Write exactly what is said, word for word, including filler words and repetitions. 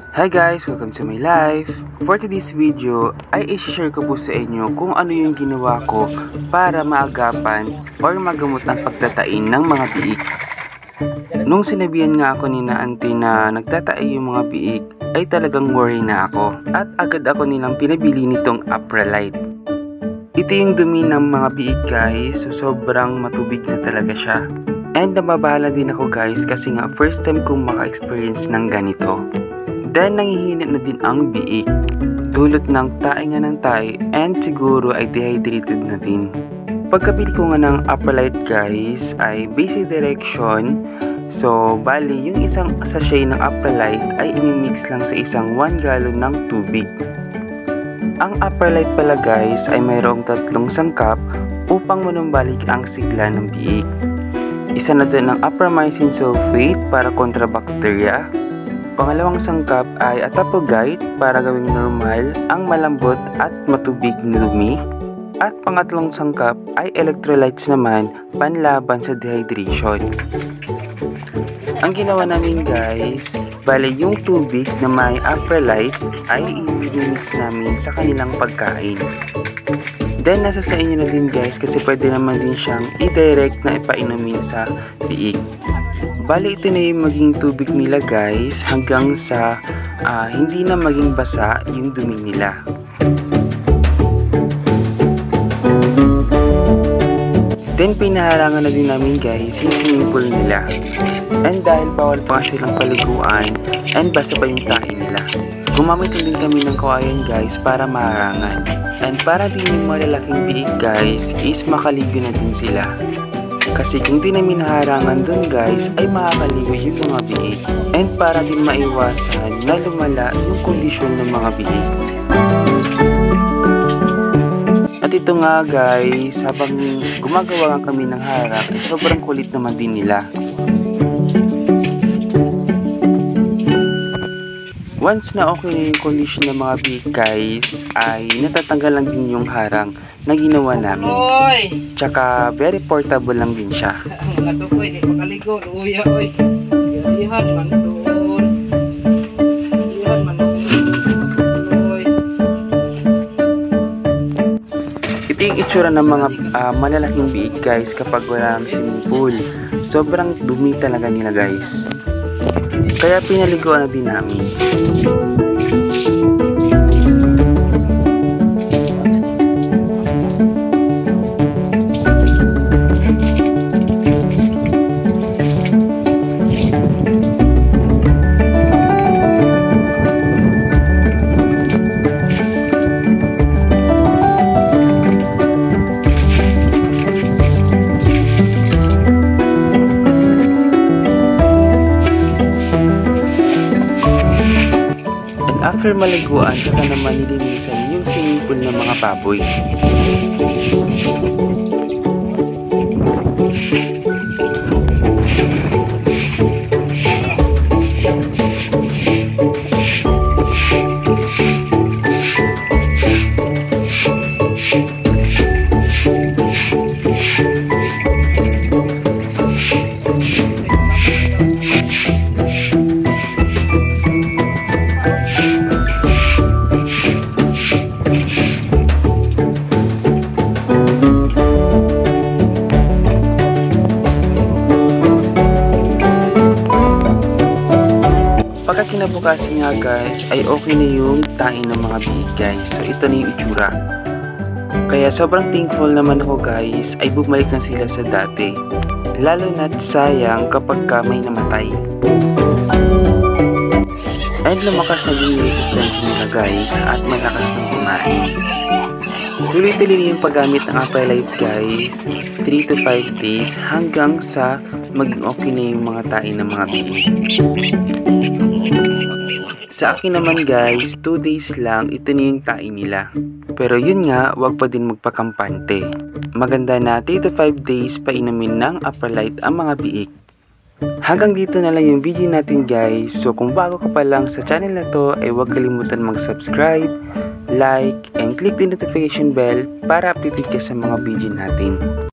Hi guys! Welcome to my life! For today's video ay i-share ko po sa inyo kung ano yung ginawa ko para maagapan or magamot ang pagtatain ng mga biik. Nung sinabihan nga ako ni na auntie na nagtatai yung mga biik ay talagang worry na ako at agad ako nilang pinabili nitong Apralite. Ito yung dumi ng mga biik guys, so sobrang matubig na talaga siya. And nababahala din ako guys kasi nga first time kong maka-experience ng ganito. Then nanghihina na din ang biik, dulot ng tae nga ng tae and siguro ay dehydrated na din. Pagkabili ko nga ng Apralite guys ay basic direction. So bali yung isang sachet ng Apralite ay imimix lang sa isang one gallon ng tubig. Ang Apralite pala guys ay mayroong tatlong sangkap upang manumbalik ang sigla ng biik. Isa na din ang Apramycin sulfate para kontra bakterya. Pangalawang sangkap ay Attapulgite para gawing normal ang malambot at matubig na dumi. At pangatlong sangkap ay electrolytes naman panlaban sa dehydration. Ang ginawa namin guys, bale yung tubig na may Apralite ay i-mix namin sa kanilang pagkain. Then nasa sa inyo na din guys kasi pwede naman din siyang i-direct na ipainumin sa biik. Bali ito na yung maging tubig nila guys hanggang sa uh, hindi na maging basa yung dumi nila. Then pinaharangan na din namin guys yung swimming pool nila. And dahil bawal pa silang paliguan and basa pa yung tae nila, gumamit din kami ng kawayan guys para maharangan. And para din yung malalaking biik guys is makaligo na din sila. Kasi kung di namin harangan dun guys ay makakaligo yung mga biik. And para din maiwasan na lumala yung kondisyon ng mga biik. At ito nga guys, habang gumagawa nga kami ng harang ay sobrang kulit naman din nila. Once na okay na yung condition ng mga biik guys, ay natatanggal lang din yung harang na ginawa namin. Oy! Tsaka very portable lang din siya. Mga tukoy, di makaligo, luya, oy. Ihan man doon. Ihan man doon. Ito yung itsura ng mga uh, malalaking biik guys kapag walang swimming pool. Sobrang dumi talaga nila guys. Kaya pinaliguan na din namin. After maliguan, tsaka naman nilinisan yung swimming pool ng mga baboy. Pagkakinabukasan nga guys ay okay na yung tae ng mga biik guys. So ito na yung itsura. Kaya sobrang thankful naman ako guys ay bumalik na sila sa dati. Lalo na't sayang kapag ka may namatay. And lumakas na din yung resistensya nila guys at malakas ng kumain. Tuloy-tuloy yung paggamit ng Apralite guys, three to five days hanggang sa maging okay na yung mga tae ng mga biik. Sa akin naman guys, two days lang ito na yung tae nila. Pero yun nga, wag pa din magpakampante. Maganda na three to five days pa inumin ng Apralite ang mga biik. Hanggang dito na lang yung video natin guys. So kung bago ka pa lang sa channel na to ay huwag kalimutan mag-subscribe, like, and click the notification bell para updated ka sa mga video natin.